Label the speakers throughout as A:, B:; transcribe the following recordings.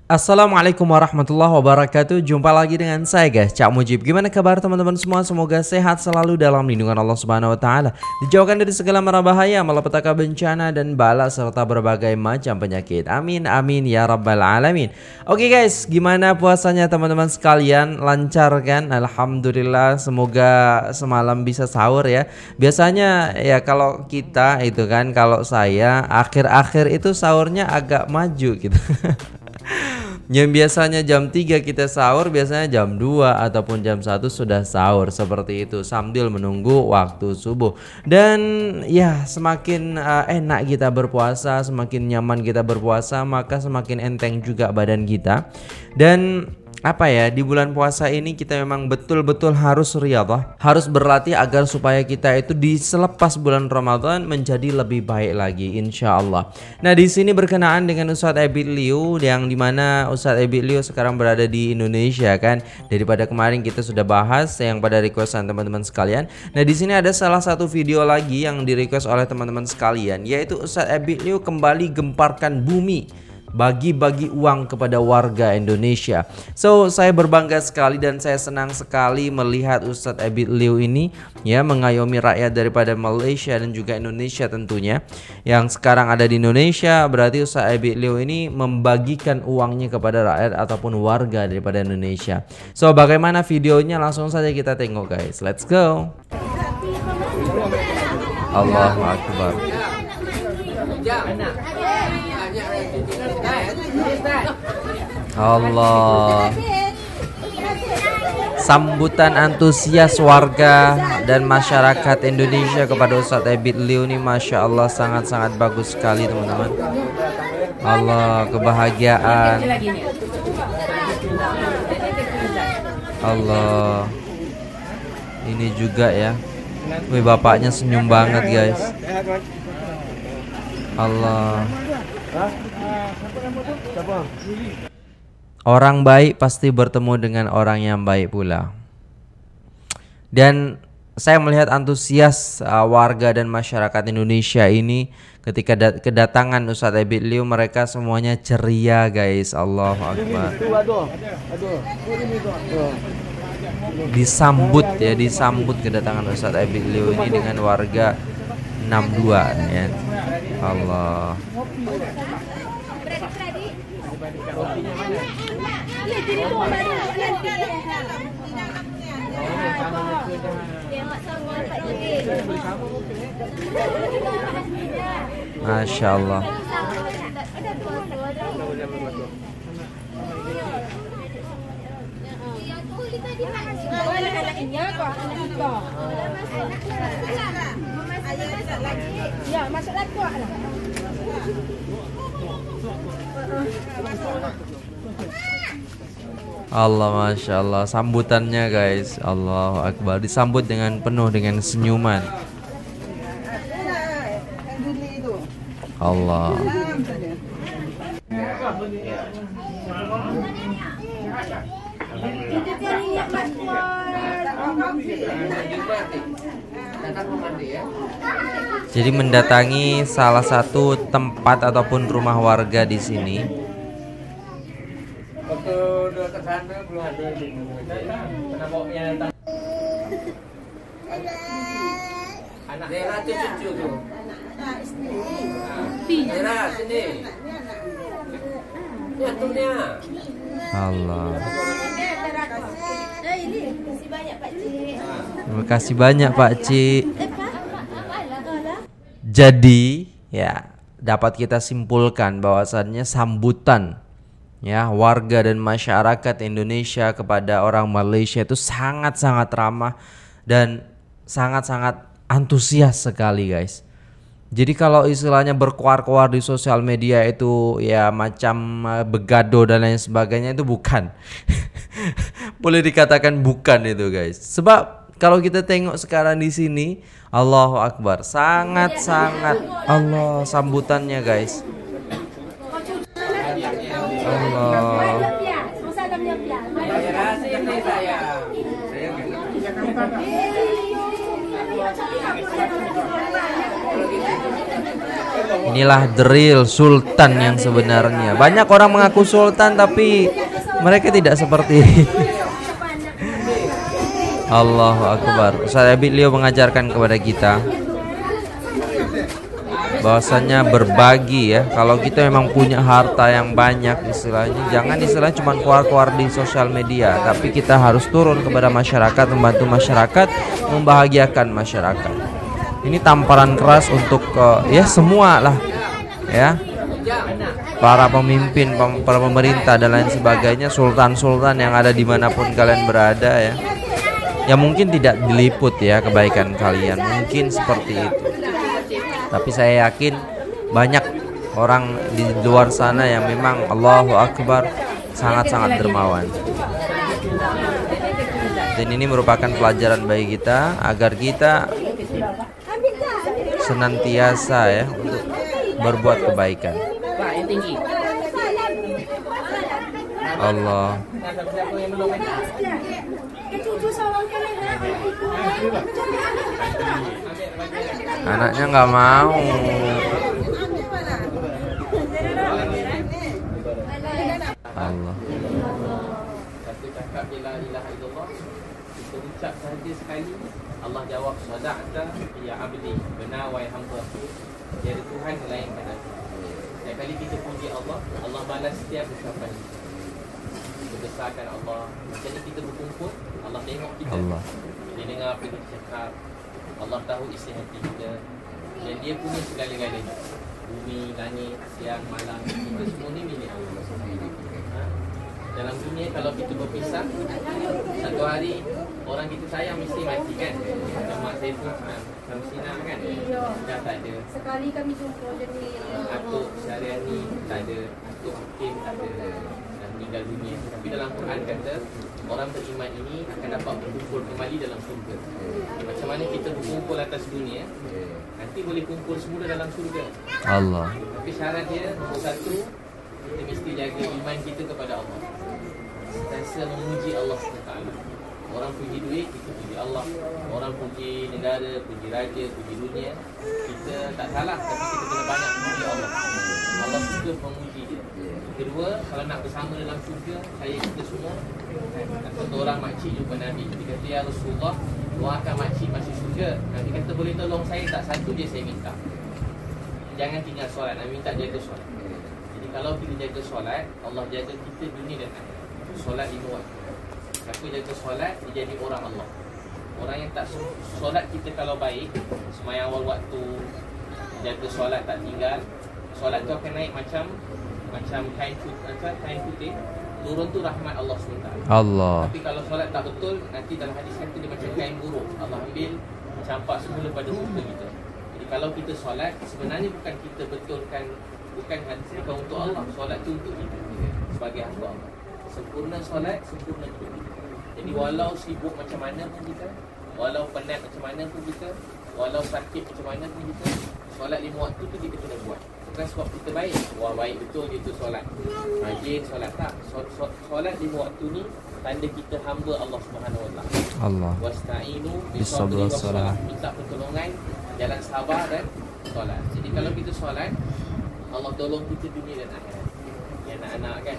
A: Assalamualaikum warahmatullahi wabarakatuh. Jumpa lagi dengan saya guys, Cak Mujib. Gimana kabar teman-teman semua? Semoga sehat selalu dalam lindungan Allah Subhanahu wa taala. Dijauhkan dari segala mara bahaya, malapetaka, bencana dan bala serta berbagai macam penyakit. Amin amin ya rabbal alamin. Oke guys, gimana puasanya teman-teman sekalian? Lancar kan? Alhamdulillah, semoga semalam bisa sahur ya. Biasanya ya kalau kita itu kan, kalau saya akhir-akhir itu sahurnya agak maju gitu. Yang biasanya jam 3 kita sahur, biasanya jam 2 ataupun jam 1 sudah sahur, seperti itu, sambil menunggu waktu subuh. Dan ya semakin enak kita berpuasa, semakin nyaman kita berpuasa, maka semakin enteng juga badan kita. Dan apa ya, di bulan puasa ini kita memang betul-betul harus riyadhah, harus berlatih agar supaya kita itu di selepas bulan Ramadan menjadi lebih baik lagi insya Allah. Nah di sini berkenaan dengan Ustadz Ebit Liu, yang dimana Ustadz Ebit Liu sekarang berada di Indonesia kan. Daripada kemarin kita sudah bahas yang pada requestan teman-teman sekalian. Nah di sini ada salah satu video lagi yang di request oleh teman-teman sekalian, yaitu Ustadz Ebit Liu kembali gemparkan bumi, bagi-bagi uang kepada warga Indonesia. So saya berbangga sekali dan saya senang sekali melihat Ustadz Ebit Liu ini ya mengayomi rakyat daripada Malaysia dan juga Indonesia tentunya. Yang sekarang ada di Indonesia, berarti Ustadz Ebit Liu ini membagikan uangnya kepada rakyat ataupun warga daripada Indonesia. So bagaimana videonya, langsung saja kita tengok guys. Let's go. Allahu Akbar. Allah. Sambutan antusias warga dan masyarakat Indonesia kepada Ustadz Ebit Liu ini Masya Allah sangat-sangat bagus sekali teman-teman. Allah, kebahagiaan. Allah. Ini juga ya. Wih, bapaknya senyum banget guys. Allah. Orang baik pasti bertemu dengan orang yang baik pula. Dan saya melihat antusias warga dan masyarakat Indonesia ini ketika kedatangan Ustadz Ebit Liu, mereka semuanya ceria guys. Allahu Akbar. Disambut ya, disambut kedatangan Ustadz Ebit Liu ini dengan warga 62 ya. Allah. Masya Allah.
B: Ya, masuklah kuat lah.
A: Allah, Masya Allah, sambutannya guys. Allahu Akbar, disambut dengan penuh dengan senyuman. Allah. Jadi mendatangi salah satu tempat ataupun rumah warga di sini. Allah. Terima kasih banyak Pak Cik. Jadi ya dapat kita simpulkan bahwasannya sambutan ya warga dan masyarakat Indonesia kepada orang Malaysia itu sangat-sangat ramah dan sangat-sangat antusias sekali guys. Jadi kalau istilahnya berkuar-kuar di sosial media itu ya macam begado dan lain sebagainya, itu bukan. Boleh dikatakan bukan itu guys. Sebab kalau kita tengok sekarang di sini, Allahu Akbar, sangat-sangat Allah sambutannya guys. Allah. Inilah the real sultan yang sebenarnya. Banyak orang mengaku sultan tapi mereka tidak seperti Allahu Akbar. Ustaz beliau mengajarkan kepada kita bahwasanya berbagi ya. Kalau kita memang punya harta yang banyak istilahnya, jangan istilahnya cuma keluar-keluar di sosial media, tapi kita harus turun kepada masyarakat, membantu masyarakat, membahagiakan masyarakat. Ini tamparan keras untuk ya semua lah ya, para pemimpin, para pemerintah dan lain sebagainya, sultan-sultan yang ada dimanapun kalian berada ya. Ya mungkin tidak diliput ya kebaikan kalian, mungkin seperti itu. Tapi saya yakin banyak orang di luar sana yang memang Allahu Akbar sangat-sangat dermawan. Dan ini merupakan pelajaran bagi kita agar kita senantiasa ya untuk berbuat kebaikan. Allah. Anaknya nggak mau. Allah.
C: Satu cakap la ilaha illallah, kita ucap sahaja sekali, Allah jawab sadaqta ya abdi, benar wahai hamba-Ku, tiada Tuhan melainkan Aku. Setiap kali kita puji Allah, Allah balas setiap ucapan. Membesarkan Allah. Macam ni kita berkumpul, Allah tengok kita.
A: Allah.
C: Dia dengar apa kita cakap. Allah tahu isi hati kita. Dan Dia punya segala-galanya. Bumi, langit, siang, malam, kita semua ni milik Allah. Dalam dunia kalau kita berpisah, satu hari orang kita sayang mesti mati kan. Macam mak saya tu Samsina kan, dah tak ada.
B: Sekali kami jumpa jadi
C: Atuk Syariani tak ada, Atuk Hakim tak ada, dah meninggal dunia. Tapi dalam Quran kata orang beriman ini akan dapat berkumpul kembali dalam surga. Macam mana kita berkumpul atas dunia, nanti boleh kumpul semula dalam surga.
A: Allah.
C: Tapi syarat dia nombor satu, kita mesti jaga iman kita kepada Allah. Sentiasa memuji Allah SWT. Orang puji duit, kita puji Allah. Orang puji negara, puji raja, puji dunia, kita tak salah, tapi kita kena banyak puji Allah. Allah suka memuji dia. Kedua, kalau nak bersama dalam surga, saya kita semua, satu orang makcik jumpa Nabi. Dia kata, ya Rasulullah, doakan makcik masih surga. Nabi kata, boleh tolong saya tak? Satu je saya minta, jangan tinggal solat. Nabi minta jaga solat. Jadi kalau kita jaga solat, Allah jaga kita dunia dan akhirat. Solat 5 waktu. Siapa jaga solat, dia jadi orang Allah. Orang yang tak solat kita kalau baik, sembahyang awal waktu, jaga solat tak tinggal, solat tu akan naik macam kain putih, turun tu rahmat Allah SWT.
A: Allah.
C: Tapi kalau solat tak betul, nanti dalam hadis kata dia macam kain buruk. Allah ambil, campak semula pada muka kita. Jadi kalau kita solat, sebenarnya bukan kita betulkan, bukan untuk Allah. Solat tu untuk kita sebagai hamba Allah. Sempurna solat, sempurna hidup kita. Jadi walau sibuk macam mana pun kita, walau penat macam mana pun kita, walau sakit macam mana pun kita, solat 5 waktu tu kita kena buat. Bukan sebab kita baik, wah baik betul dia tu solat, rajin solat, tak. Solat 5 waktu ni tanda kita hamba Allah Subhanahu Wa Taala.
A: Allah.
C: Wasta'inu
A: Bisabri wassalah.
C: Minta pertolongan jalan sabar dan solat. Jadi kalau kita solat, Allah tolong kita dunia dan akhirat. Ya anak-anak kan,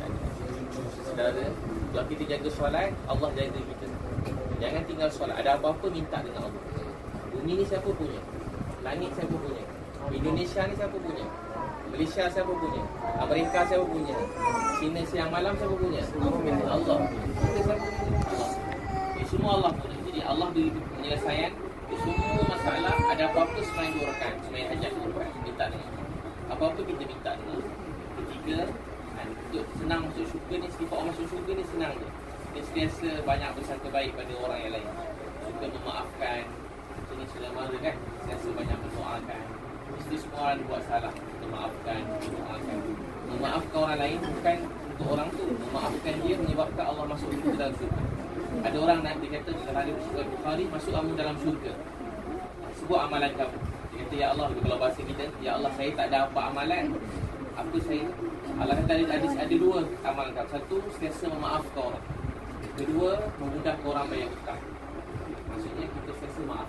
C: saudara, kalau kita jaga solat, Allah jaga kita. Jangan tinggal solat. Ada apa-apa minta dengan Allah. Bumi ni siapa punya? Langit siapa punya? Indonesia ni siapa punya? Malaysia siapa punya? Amerika siapa punya? China siang malam siapa punya? Allah. Kita siapa punya? Allah. Ini semua Allah punya. Jadi Allah beri penyelesaian semua masalah. Ada apa-apa sembahyang 2 rakaat, sembahyang hajat 2 rakaat, minta dengan Allah. Apa-apa kita minta dengan Allah. Ketiga, untuk senang masuk syurga ni, sifat orang masuk syurga ni senang je. Dia sentiasa banyak bersangka baik pada orang yang lain. Suka memaafkan. Macam ni sudah mara kan, sentiasa banyak mendoakan. Mesti semua orang buat salah, kita maafkan, doakan. Memaafkan orang lain bukan untuk orang tu, memaafkan dia menyebabkan Allah masuk ke dalam syurga. Ada orang nak dikata dalam hadis Bukhari, masuk kamu dalam syurga, sebut amalan kamu. Dia kata, ya Allah, kalau bahasa kita, ya Allah, saya tak ada apa amalan. Apa saya? Allah kata ada 2 amalan kamu. Satu, sentiasa memaafkan orang. Kedua, memudahkan orang bayar hutang. Maksudnya kita sentiasa maafkan.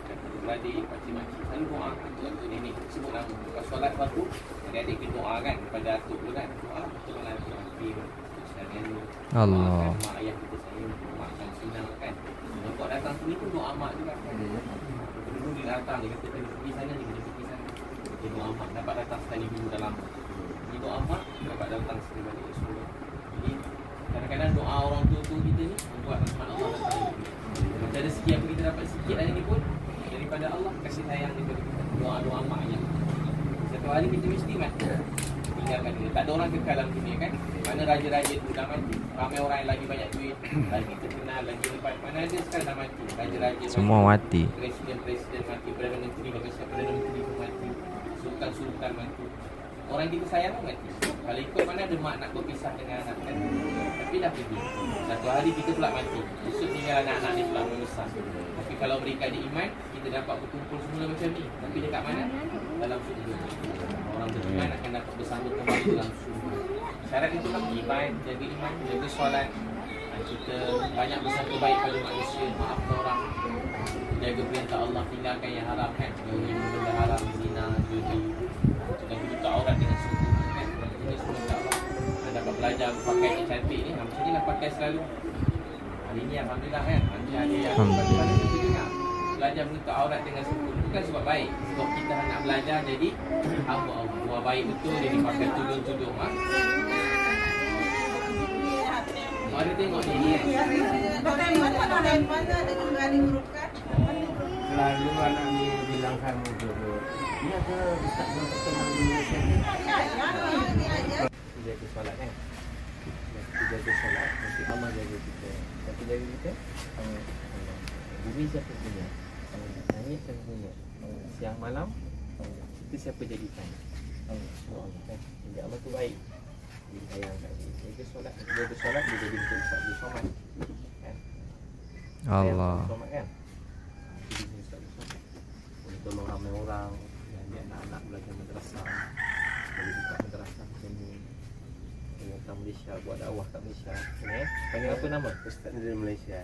C: adik-beradik, pakcik-makcik selalu doa untuk nenek, sebut nama. Lepas solat baru adik-adik kita doa kan kepada atuk tu kan, doa untuk nanti mati sekalian
A: Allah.
C: mak ayah kita sayang, mak kan senang kan. Kalau datang sini pun doa mak juga kan. Dulu dia datang, dia kata kena pergi sana, dia kena pergi sana. Dia doa mak dapat datang sekali minggu dalam. Dia doa mak dapat datang sekali balik semua. Jadi kadang-kadang doa orang tua kita ni membuat rahmat Allah datang. Macam rezeki apa kita dapat sikit hari ni pun daripada Allah, kasih sayang daripada kita. Doa-doa mak ayah. Satu hari kita mesti mati. Tinggalkan dia. Tak ada orang kekal dalam dunia kan. Mana raja-raja tu dah mati. Ramai orang yang lagi banyak duit, lagi terkenal, lagi lepas. Mana ada sekarang dah mati. Raja-raja
A: Semua mati.
C: Presiden mati. Perdana Menteri, Perdana Menteri pun mati. Sultan mati. Orang kita sayang pun mati. Kalau ikut mana ada mak nak berpisah dengan anak kan. Tapi dah pergi. Satu hari kita pula mati. Esok tinggal anak-anak ni pula membesar. Tapi kalau mereka ada iman, kita dapat berkumpul semula macam ni. Tapi dekat mana? Dalam surga. Orang beriman akan dapat bersama kembali dalam surga. Syarat itu kan iman, jaga iman, jaga solat. Kita banyak bersangka baik pada manusia, maafkan orang, jaga perintah Allah, tinggalkan yang haram kan. Jauhi benda haram, zina, judi. Dan kita aurat dengan sungguh kan. Kita semua minta Allah. Dan dapat belajar pakai yang cantik ni, macam ni lah pakai selalu. Hari ni alhamdulillah kan. Nanti ada yang pada kita dengar. Belajar menutup aurat dengan sempurna bukan sebab baik, sebab kita nak belajar jadi hamba Allah. Buat baik betul, jadi pakai tudung-tudung ha? Ada tengok ni
D: selalu anak ni bilangkan untuk ni ada ustaz yang jaga solat kan. Kita jaga solat, nanti Allah jaga kita. Nanti jaga kita, bumi siapa punya? Langit siapa punya? Siang malam, kita siapa jadikan? Allah kan. Jadi Allah tu baik. Dia sayang kat dia. Jaga solat, dia jadi betul ustaz dia somat. Kan?
A: Allah.
D: Somat kan? Jadi dia ustaz dia somat. Boleh tolong ramai orang yang dia anak-anak belajar madrasah. Boleh buka madrasah macam ni. Dengan kat Malaysia, buat dakwah kat Malaysia. Ni panggil apa nama? Ustaz dari Malaysia.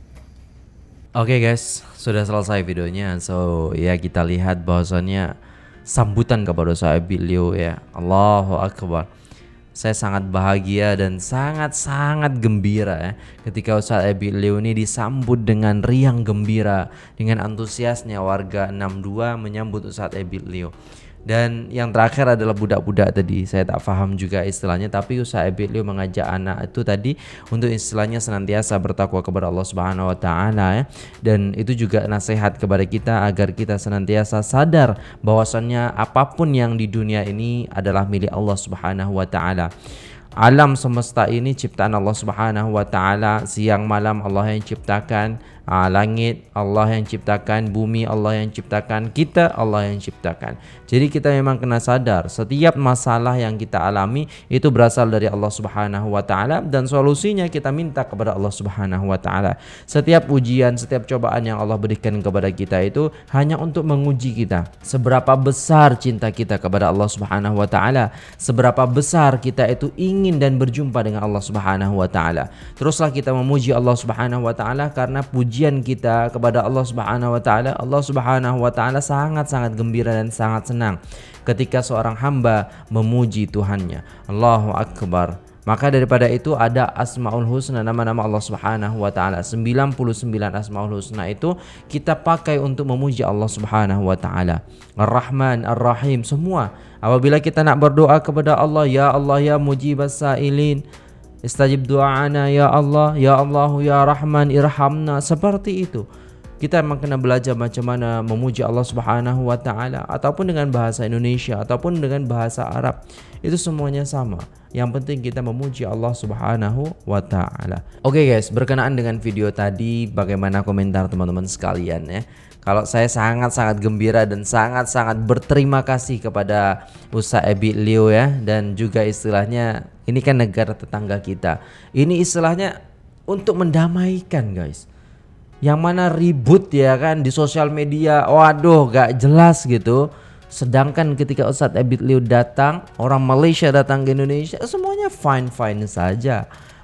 A: Oke guys, sudah selesai videonya. So ya kita lihat bahwasannya sambutan kepada Ustaz Abilio ya. Allahu Akbar. Saya sangat bahagia dan sangat-sangat gembira ya ketika Ustaz Abilio ini disambut dengan riang gembira, dengan antusiasnya warga 62 menyambut Ustaz Abilio. Dan yang terakhir adalah budak-budak tadi. Saya tak paham juga istilahnya, tapi Ustaz Abilio mengajak anak itu tadi untuk istilahnya senantiasa bertakwa kepada Allah Subhanahu wa taala ya. Dan itu juga nasihat kepada kita agar kita senantiasa sadar bahwasannya apapun yang di dunia ini adalah milik Allah Subhanahu wa taala. Alam semesta ini ciptaan Allah Subhanahu wa taala, siang malam Allah yang ciptakan, langit Allah yang ciptakan, bumi Allah yang ciptakan, kita Allah yang ciptakan. Jadi kita memang kena sadar setiap masalah yang kita alami itu berasal dari Allah Subhanahu wa taala dan solusinya kita minta kepada Allah Subhanahu wa taala. Setiap ujian, setiap cobaan yang Allah berikan kepada kita itu hanya untuk menguji kita. Seberapa besar cinta kita kepada Allah Subhanahu wa taala, seberapa besar kita itu ingin dan berjumpa dengan Allah Subhanahu wa taala. Teruslah kita memuji Allah Subhanahu wa taala karena pujian kita kepada Allah Subhanahu wa taala, Allah Subhanahu wa taala sangat-sangat gembira dan sangat senang ketika seorang hamba memuji Tuhannya. Allahu Akbar. Maka daripada itu ada Asmaul Husna, nama-nama Allah Subhanahu wa taala. 99 Asmaul Husna itu kita pakai untuk memuji Allah Subhanahu wa taala. Ar-Rahman, Ar-Rahim, semua. Apabila kita nak berdoa kepada Allah, ya Allah ya mujibas sailin, istajib du'ana ya Allah, ya Rahman irhamna, seperti itu. Kita memang kena belajar macam mana memuji Allah Subhanahu wa taala, ataupun dengan bahasa Indonesia ataupun dengan bahasa Arab. Itu semuanya sama. Yang penting kita memuji Allah Subhanahu wa taala. Oke guys, berkenaan dengan video tadi, bagaimana komentar teman-teman sekalian ya? Kalau saya sangat-sangat gembira dan sangat-sangat berterima kasih kepada Ustaz Abilio ya, dan juga istilahnya ini kan negara tetangga kita. Ini istilahnya untuk mendamaikan guys. Yang mana ribut ya kan di sosial media, waduh gak jelas gitu. Sedangkan ketika Ustaz Abilio datang, orang Malaysia datang ke Indonesia, semuanya fine-fine saja.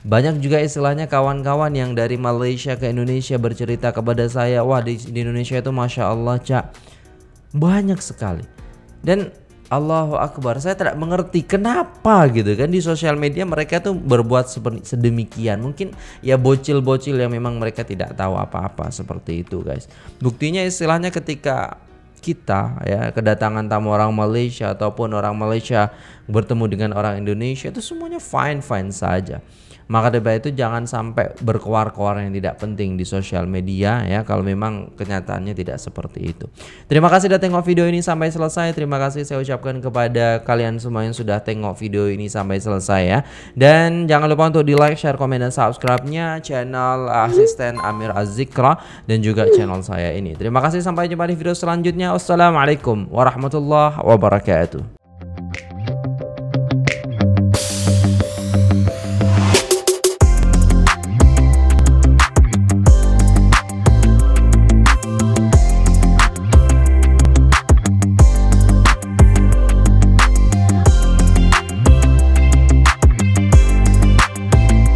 A: Banyak juga istilahnya kawan-kawan yang dari Malaysia ke Indonesia bercerita kepada saya, wah di Indonesia itu Masya Allah Cak, banyak sekali. Dan Allahu Akbar, saya tidak mengerti kenapa gitu kan di sosial media mereka tuh berbuat sedemikian. Mungkin ya bocil-bocil yang memang mereka tidak tahu apa-apa seperti itu guys. Buktinya istilahnya ketika kita ya kedatangan tamu orang Malaysia ataupun orang Malaysia bertemu dengan orang Indonesia itu semuanya fine-fine saja. Maka dari itu jangan sampai berkoar-koar yang tidak penting di sosial media ya, kalau memang kenyataannya tidak seperti itu. Terima kasih sudah tengok video ini sampai selesai. Terima kasih saya ucapkan kepada kalian semua yang sudah tengok video ini sampai selesai ya. Dan jangan lupa untuk di like, share, komen, dan subscribe-nya channel Asisten Amir Az-Zikra dan juga channel saya ini. Terima kasih, sampai jumpa di video selanjutnya. Wassalamualaikum warahmatullahi wabarakatuh.